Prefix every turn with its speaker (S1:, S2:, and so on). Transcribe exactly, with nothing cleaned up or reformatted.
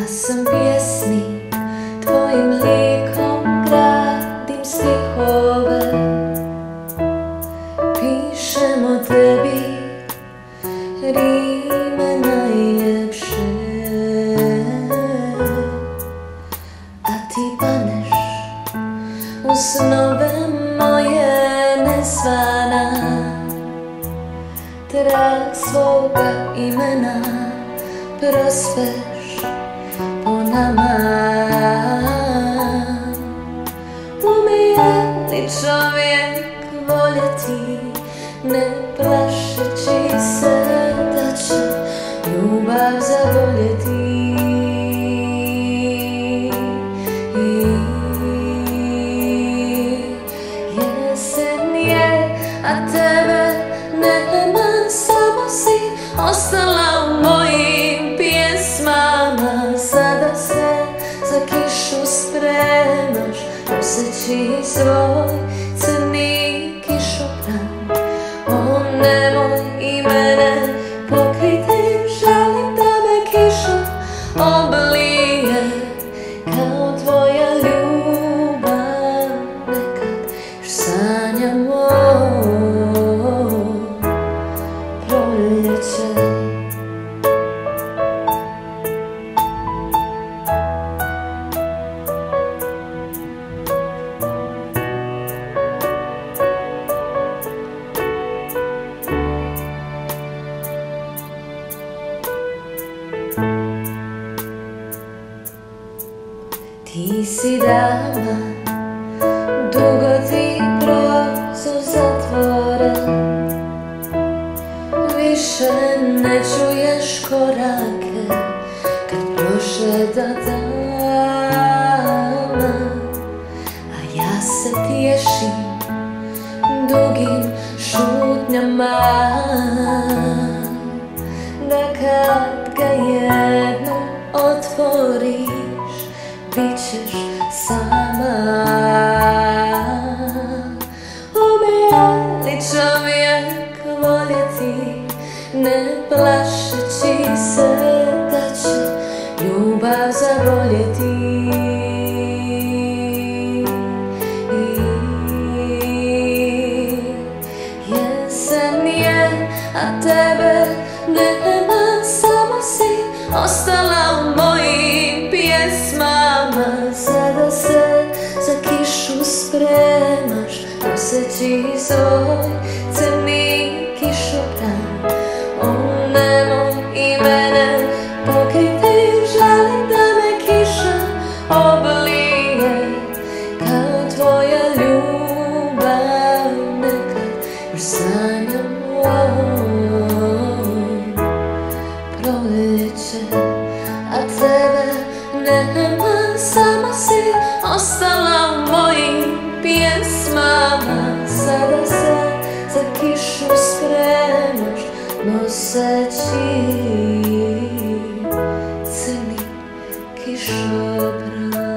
S1: sam pjesnik, tvojim likom gradim stihove, pišem o tebi rime najljepše, a ti paneš u snove moje nezvana, trag svoga imena prospeš po nama. Umije li čovjek voljeti, ne plašeći se da će ljubav zavoljeti? Jesen je, a tebe nema, samo si ostala u mojim pjesmama. Sada se za kišu spremaš, noseći svoj crni kišobran. O, nemoj i mene pokriti, želim da me kiša oblije kao tvoja ljubav. Nekad još sanjam o proljeće. Ti si dama, dugo ti prozor zatvoren, više ne čuješ korake kad prošeta dama. A ja se tješim dugim šutnjama, da kad ga jednom otvoriš bit ćeš sama. Umije li čovjek voljeti, ne plašeći se da će ljubav zavoljeti? Jesen je, a tebe nema, samo si ostala u mojim pjesmama. Sada se za kišu spremaš, noseći svoj crni kišobran. O, nemoj i mene pokriti, želim da me kiša oblije kao tvoja ljubav. Nekad još sanjam o proljeće, a tebe nema, samo si ostala u mojim pjesmama. Sada se za kišu spremaš, noseći crni kišobran.